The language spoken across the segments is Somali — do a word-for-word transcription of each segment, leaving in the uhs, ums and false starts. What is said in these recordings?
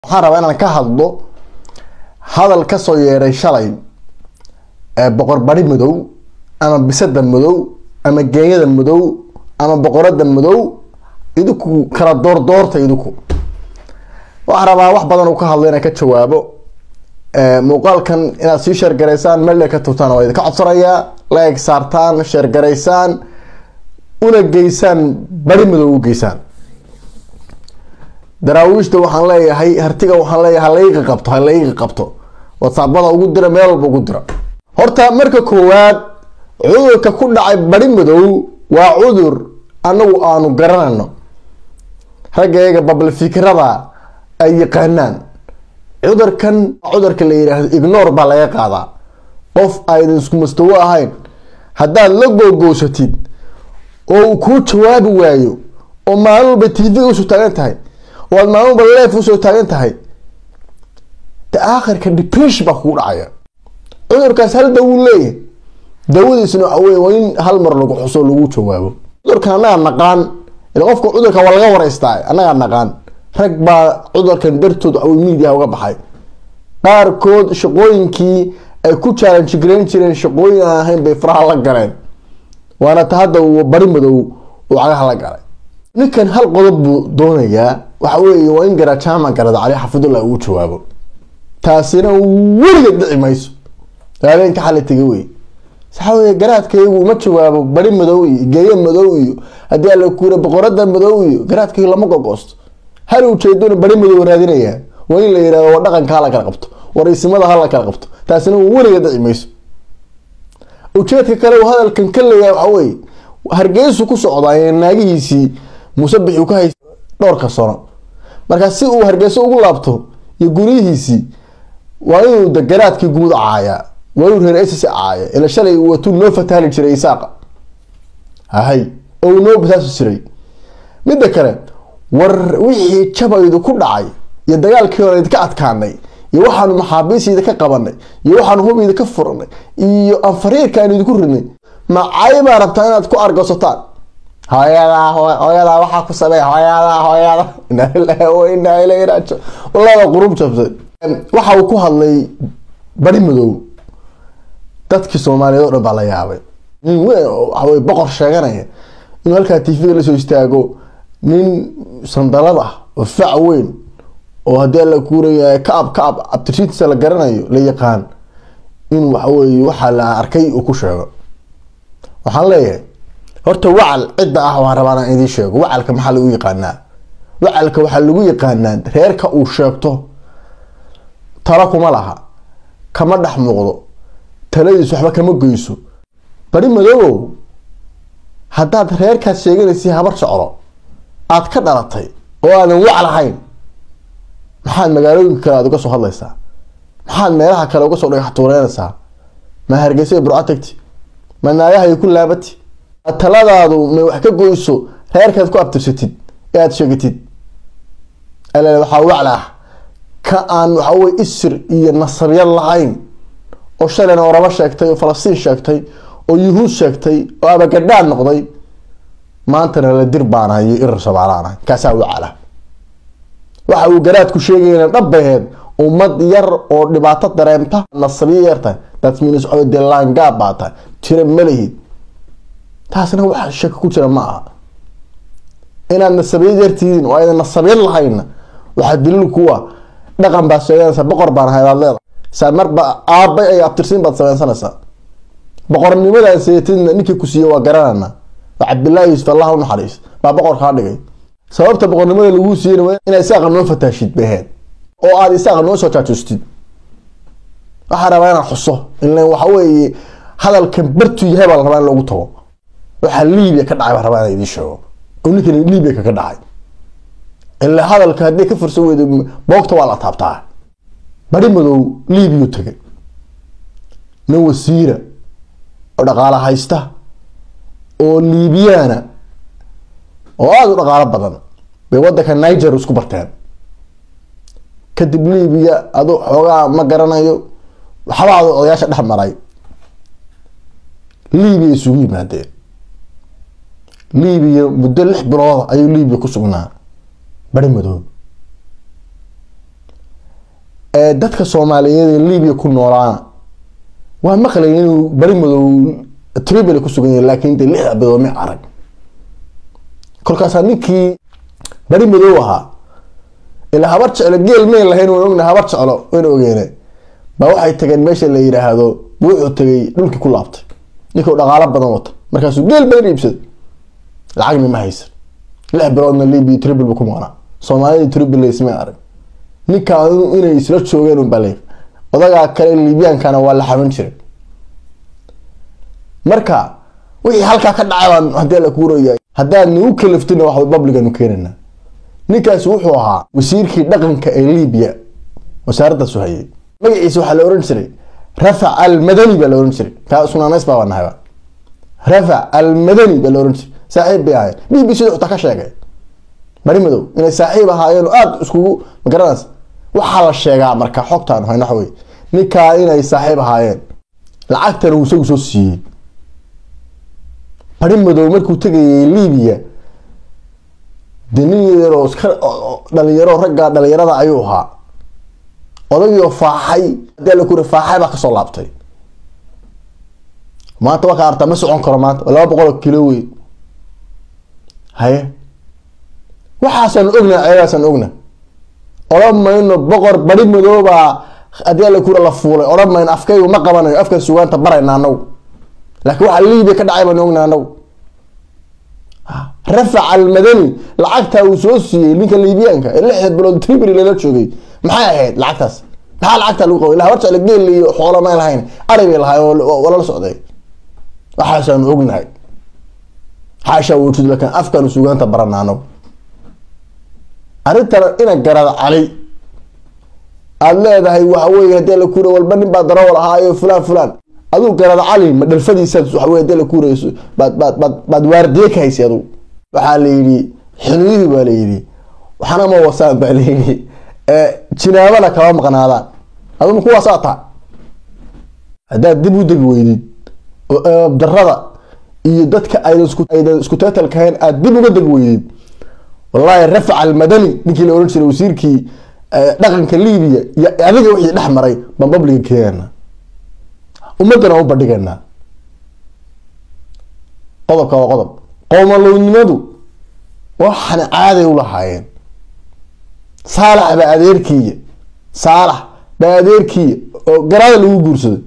waxaan rabaa inaan ka hadlo hadal ka soo yeeray shalay ee boqor bari madow ama bisada madow ama geeyada madow ama boqorada madow idinku kala door doorta idinku waxaan rabaa wax badan oo ka hadlo inaan ka jawaabo ee muuqaalkan inaad sii share gareysaan meel ka tutaan oo idinka codsanayaa like saartaan share gareysaan una geysaan bari madow u geysaan daraawiishta waxaan leeyahay hartiga waxaan leeyahay layga qabto layga qabto whatsappada ugu dira meel walba ugu dira horta marka koowaad cudurka ku dhacay bari madow waa cudur anagu aanu garanayno ragayga babal fikrada ay yaqaanaan cudurkan cudurka la yiraahdo ignore baa laga qaadaa qof ay isku mustawa ahayn hadaad la gogoosatid oo ku jawaab waayo oo maalba T V u soo taagan tahay wad maalba live u soo taagan tahay تآخر كديبريش بقول عيا عذر كاس هل دول ليه دول سنو عوي وين هالمر لو حصل لو جوابه عذر كان انا نقان القفك عذر كان ولا وريستاي انا نقان رق با عذر كان درتود او ميديا uga baxay qaar kood shaqooyinkii ay ku challenge gareyn jireen shaqooyin ahayn bay faraha la galeen waana tahada uu bari madow oo cagaha la galay ninkan hal qodob buu doonayaa waxa weeye waa in garaajama garada cali xafidullah uu jawaabo taasina weliga dhici mayso laakiin ka xalatiga way saxaway garaadkaygu ma jawaabo bari madow iyo geeyo madow iyo hadii la kuura boqorada madow iyo garaadkaygu lama gogoosto hal uu jeedona bari madow raadinaya waa in la yiraahdo dhaqanka la kala qabto waraysimada hala kala qabto taasina weliga dhici mayso ujeedka kale oo hadalkan kaleeyahay waxa way hargeysu ku socdaa naagihiisi musabix uu ka hay dhowr ka sano marka si uu hargeysu ugu laabto iyo gurihiisi waa inuu dagaraadkii guud caaya waa inuu reer S S caaya ila shalay uu tuu noo fataali jiray isaaqa hay oo noo bisaas jiray mid kale war wixii jabaydu ku dhacay iyo dagaalkii hore ka adkaanay iyo waxaan maxaabiisida ka qabanay iyo waxaan hubida ka furnay iyo afariirkaan idinku ridnay ma ayba rabtaa inaad ku argoosataan hooyada hooyada waxa ku sameey hooyada hooyada inna ilaahi wa inna ilayhi raaji'uun wallahi qurub jabsay waxa uu ku hadlay bari madow dadkii Soomaaliyeed oo dhan la yaabay nin weyn waxa way boqor sheeganaya in halka T V la soo istaago nin sandalada oo fac weyn oo hadii la kuuraya kaab kaab abtirtiisa la garanayo la yaqaan in waxa way waxa la arkay uu ku sheego waxaan leeyahay horta wacal cid ah waan rabaa in idin sheego wacalka maxaa lagu yaqaanaa wacalka waxa lagu yaqaanaa reerka uu sheegto tala kuma laha kama dhax muuqdo taladiisu waxba kama goyso bari madow hadaad reerkaas sheeganaysi habar socdo aad ka dhalatay oo aan wacal ahayn maxaad magaalooyinka kale uga soo hadlaysaa maxaad meelaha kale uga soo dhagaxtuureynaysaa ma hargeysa burco tagti ma naayaha ku laabati taladaadu ma wax ka goyso reerkaad ku abtirsatid ee aad sheegatid ala waxa wacla ka aan waxa way isir iyo nasabiyad lahayn oo shalayna oraba sheegtay oo Falastiin sheegtay oo Yuhuud sheegtay oo abagadaan noqday maanta la dirbaanayo ir Soomaaliana kaasa wacla waxa uu garaad ku sheegayna dhabaheed ummad yar oo dhibaato dareemta nasabiyada that means oo de langa baata tira malihid taasna waxa shak ku jira ma aha inaan nasabiyad yartiin oo ay nasabiyad lahayn waxa daliil kuwa dhaqan baa sheegaysa boqor baan hayad leedahay samarba aabay ay abtirsiin baad sameynsanaysaa boqornimada seetin ninkii ku siiyo waa garanana Abdullahi Yusuf Allahu naxariis baa boqor ka dhigay sababta boqornimada lagu siiyay inay isaga noo fataashid baheed oo aad isaga noo soo taajustid waxa rabaa inaan xuso in waxa weeye hadalkan bartu yahay baa rabaa in lagu tago waxa Liibiya ka dhacay rabaa inay idin sheego oo ninkan Liibiya ka dhacay illa hadalka hadii ka furso weedo boogta waa la taabtaa bari madow Liibiya tagay nin wasiira oo dhaqaale haysta oo Liibiyana oo aad u dhaqaale badan bay wadanka Niger isku barteen kadib Liibiya adu xogaa ma garanayo waxba odayaasha dhex maray Liibiya isugu yimaadeen Liibiya muddo lix bilood ayuu Liibiya ku sugnaa bari madow dadka Soomaaliyeed ee Liibiya ku noolaa waa maqlay inuu bari madow Tripoli ku sugan yahay laakiin de lix bilood ma arag kolkaas ninkii bari madow ahaa ila habar jecel geel meel lahayn oo ogna habar jecelo oo ogeene ba waxay tageen meesha la yiraahdo wuxuu tagay dhulkii ku laabtay ninkoo dhaqaale badan wata markaas uu geel badan iibsaday lacagna ma haysan lix biloodna Liibiya Tripoli ku maqnaa Soomaaliya Tripoli isma arag ninka inay isla joogeen u balay odaga kale Liibiyankana waa la xaban jiray marka wixii halka ka dhacay hadii la kuurayay haddaan uu kaliftino wax publican u keenana ninkaas wuxuu ahaa wasiirkii dhaqanka ee Liibiya wasaaradda Suhayay magaciisa waxa la oran jiray Rafa al-Madani baa la oran jiray ka sunaanays baa wanahay Rafa al-Madani baa la oran jiray saaxiib bay ahay B B C wuxuu ka sheegay bari madow inay saaxiib ahaayeen aad isku magaranas waxa la sheegaa marka xogtaan hayna xaway ninka inay saaxiib ahaayeen lacagtan uu soo soo siiyay bari madow markuu tagay Liibiya diniyeero iska dhalinyaro ragga dhalinyarada ayuu ahaa odagii oo faaxay dal ku rafaaxay ba ka soo laabtay maanta waxa arta ma socon karo maanta laba boqol kiilo weey haye waxaasan ogna ayaasan ogna oramayno boqor bari madow ba hadii la ku la fuulay oramayno afkaygu ma qabanayo afka suugaanta barayna anagu laakiin waxa Liibiya ka dhacay baan ogna anagu Rafa al-Madani lacagta uu soo siiyay ninka Liibiyaanka lix bilood Tripoli la joogay maxay ahayd lacagtaas maxaa lacagta lagu qoway la horta la geel iyo xoolo ma lahayn arabi lahaay oo wala socday waxaan ognahay haasha wuxuu laakiin afkan suugaanta baranaano arinta ina garada cali aad leedahay waxa weeye hadii la kuuro walba nin baa darawal ahaayo fulaan fulaan aduu garada cali ma dhalfadiisa waxa weeye hadii la kuurayso bad bad bad bad waardiye ka haysi aduu waxa la yiri xillihi baa la yiri waxana ma wasaan baa la yiri ee jinaabana kala maqnaadaan aduu kuwa saata hadaa dib u dib weydid oo darrada iyo dadka ay isku ay isku tatal kayn aad dib uga dib weydid wallahi Rafa al-Madani ninkii la oran jiray wasiirkii dhaqanka Liibiya adiga wixii dhaxmaray ban public keena umadana u badhigana qodobka waa qodob qowmalownimadu waxana caadi u lahaayeen Saalax ba adeerkii Saalax ba adeerkii oo garaad lagu guursaday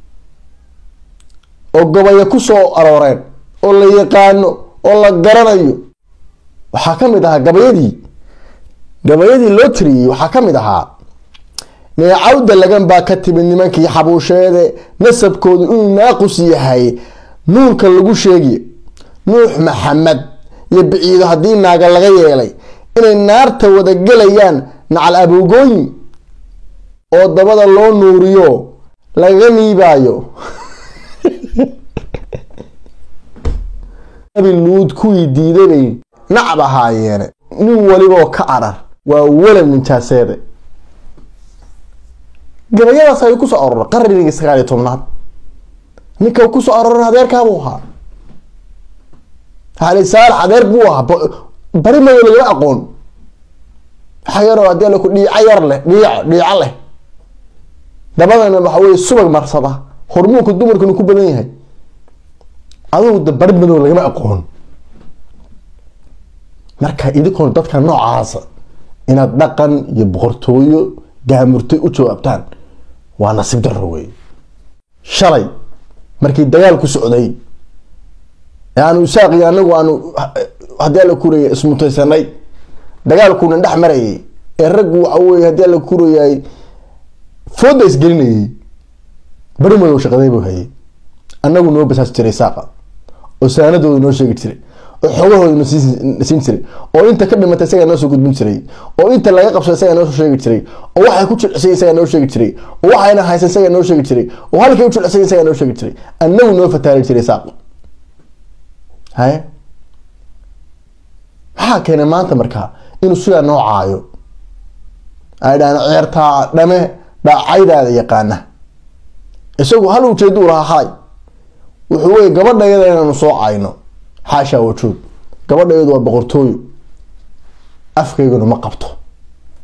oo gobaya ku soo arooreen oo la yaqaano oo la garanayo waxa kamid ah gabayadii gabayadii loo tiriyay waxa kamid ahaa neecawda lagan baa ka timid nimankii xabuusheede nasabkoodu inuu naaqus yahay nuurka lagu sheegay nuux maxamed iyo biciido hadii naaga laga yeelay inay naarta wada galayaan nacal abugooyin oo dabada loo nuuriyo laga niibaayo abi luud ku diiday nacab ahaayeen nin waliba ka arar waa wala min taaseede gabayadaas ay ku soo aroor qarnigii sagaal iyo tobnaad ninka ku soo aroor adeerka buu ahaa hal saal adeer buu ahaa bari ma laga aqoon xayaro hadii la ku dhiica yar leh dhiica dhiica leh dabadana waxa weey subag marsada hormoonka dumarku ku badan yahay aduu da bari madow laga aqoon marka idinkoon dadka noocaas inaad dhaqan iyo boqortooyo gaamurtay u jawaabtaan waa nasiib darro weey shalay markii dagaal ku socday yaanu saaqi anagu aanu hadii la kuuriyay ismutaysanay dagaalkuna dhex maray ee rag waxa weey hadii la kuuriyay foodays gelinay bari madow shaqaday buu hayay anagu noo basaas jiray saaqa oo saanadooda noo sheegi jiray oo xogahooda siin jiray oo inta ka dhimatay isaga noo soo gudbin jiray oo inta laga qabsay isaga noo soo sheegi jiray oo waxa ku jilcisay isaga noo sheegi jiray oo waxa ina haysan isaga noo sheegi jiray oo halkii u jilcisay isaga noo sheegi jiray annagu noo fataali jiray saaq hay waxa keenay maanta marka inuu sida noo caayo ay dhaan ceerta dhame dhacaydaada yaqaana isagu hal uu jeedo lahaa wuxuu way gabadhayada inaan soo caayno xaasha wujuud gabadhayadu waa boqortooyo afkeyguna ma qabto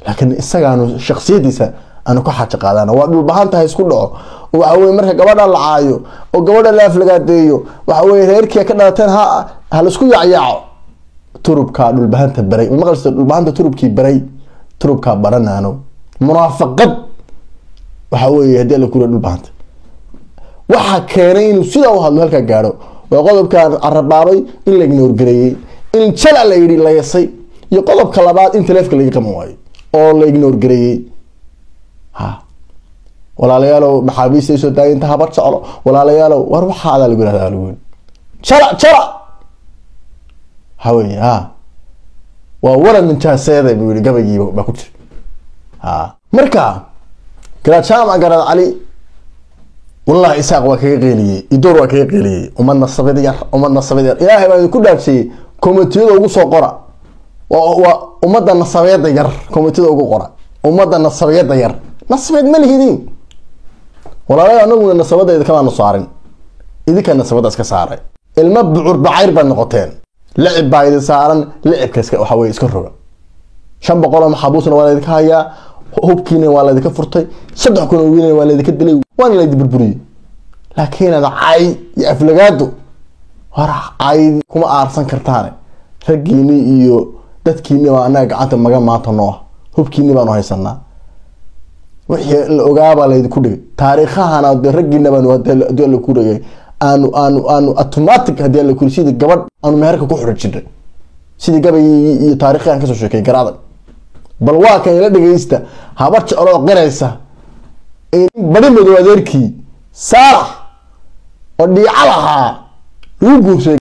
laakiin isagaanu shakhsiyadiisa aanu ka xaj qaadana waa dhul bahanta isku dhaco waxa weey marka gabadha la caayo oo gabadha la aflagaadeeyo waxa weey reerkii ka dhalateen ha hal isku yacyaco turubka dhul bahanta baray maqalsa dhul bahanta turubkii baray turubka baranaano munaafaqad waxa weey hadii la kula dhul bahanta waxa keenay inuu sida uu hadlo halka gaaro waa qodobkan arabaabay in la ignore gareeyay in jala la yiri la yasay iyo qodobka labaad in teleefka laga qaban waayo oo la ignore gareeyay ha walaalayaal maxaabiista soo daayinta habar jeclo walaalayaal war waxa aad lagu yiraahdaa lagu jala jala haween ha waa waran min jaaseeda buu yiri gabagiiba ba ku jir ha marka garaajam agarad ali والله إساق وكيقيلي يدور وكيقيلي ومن الصبيد ير ومن الصبيد ير إلهي ما يكون شيء كوميتيو وقصو قرأ ومدى الصبيد ير كوميتيو وقرأ ومدى الصبيد ير نصبيد ملهدين ولا لا نقول أن الصبيد إذا كمان نصارين إذا كان الصبيد أسك صاري المبعور بعير بالنقطتين لعب بعيد صارن لعب كسك وحوي يسكره شنب قرأ محبوسنا ولا ذيك هيا hubkiina waa la idinka furtay saddex kun oo wiil waa la idinka dilay waan la idin burburiyay laakiin ada ay aflagaado wara ay kuma aarsan kartaan ragiini iyo dadkiina waa anaga gacanta maga maanta noo hubkiina baan haysanaa wixii la ogaaba la idinku dhigay taariikhahana ragiina baan wada la ku dhigay aanu aanu aanu automatic hadii la kursida gabadh aanu meherka ku xirjinay sidii gabay iyo taariikhan ka soo sheekay garaada bal waa kan ila dhageysta habar jeclo qiraysa in bari madow adeerkii saarax oo dhicalaha ugu guusay